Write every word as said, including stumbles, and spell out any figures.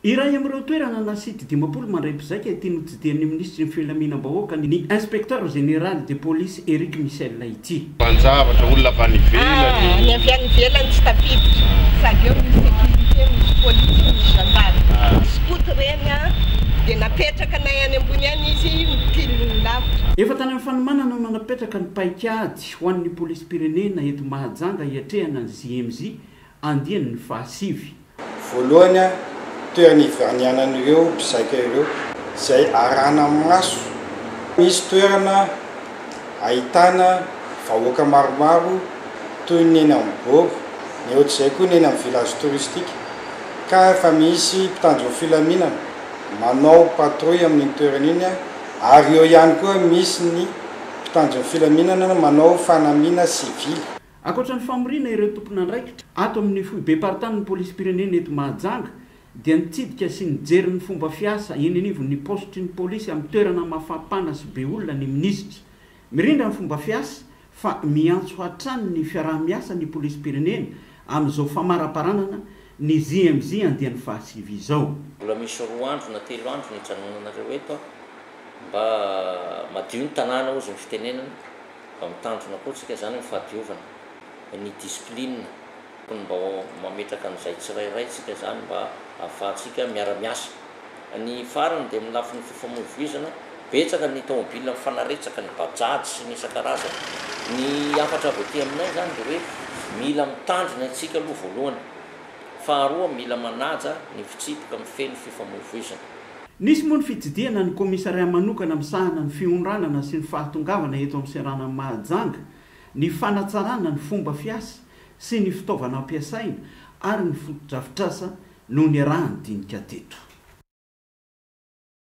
Iray amin'ireo toerana na sity dimampolo mandray mpizaika tiany notsidihany ministry ny filaminam-bahoaka ny inspecteur général de police Eric Michel Laity. Mpanjavatra olona avy any ivelany. Ny avy any ivelany tsy tafiditra. Sady eo misy sécurité, misy police, misy gendarme. Skoto reny dia napetraka nay any ambony any izy mikiliny lavitra. Efa tany amin'ny fanomanana no napetraka ny paikady ho an'ny police pirenena eto Mahajanga hiatrehana ny Z M Z andiany ny fahasivy. Voalohany toerana ivarnianan'ireo mpizaika ireo izay arahana maso. Misy toerana ahitana vahoaka maromaro toy ny eny Ambovo, ny ohatr'izay koa ny eny amin'ny village touristique ka efa misy mpitandro ny filaminana manao patrouille amin'ny toerana iny ary eo ihany koa misy ny mpitandro ny filaminana manao fanamiana sivily. Ankoatra ny famorina ireo tompon'andraikitra ato amin'ny foibe partan'ny police pirenena eto Mahajanga dia nitsidika sy nijery ny fomba fiasa eny anivon'ny postry ny polisy amin'ny toerana mafampana sy be olona ny ministra. Mirindra ny fomba fiasa fa miantso hatrany ny fiaraha-miasa ny police pirenena amin'izao famaraparanana ny Z M Z andiany fahasivy izao. Mbola misy roa andro na telo andro ny hijanonanareo eto mba madio ny tanàna ozy ny fitenenana mba mitandrona koa tsika zany ny fahadiovana ny discipline mba mametraka an'izay tsirairay tsika zany mba ahafahantsika miara-miasa. Ny farany dia amin'ny lafin'ny fifamoivoizana betsaka ny tomobile mifanaretsaka ny bajaj sy ny isan-karazany. Ny afatra voaty aminay zany dia hoe mila mitandrina antsika aloha voalohany, faharoa mila manaja ny fitsipika mifeny fifamoivoizana. Nisy moa ny fitsidiana ny komisaria manokana misahana ny fionranana sy ny fahatongavana eto amin'ny serana Mahajanga, ny fanatsarana ny fomba fiasa sy ny fitaovana ampiasaina ary ny fotodrafitrasa no ny rahany dinika teto.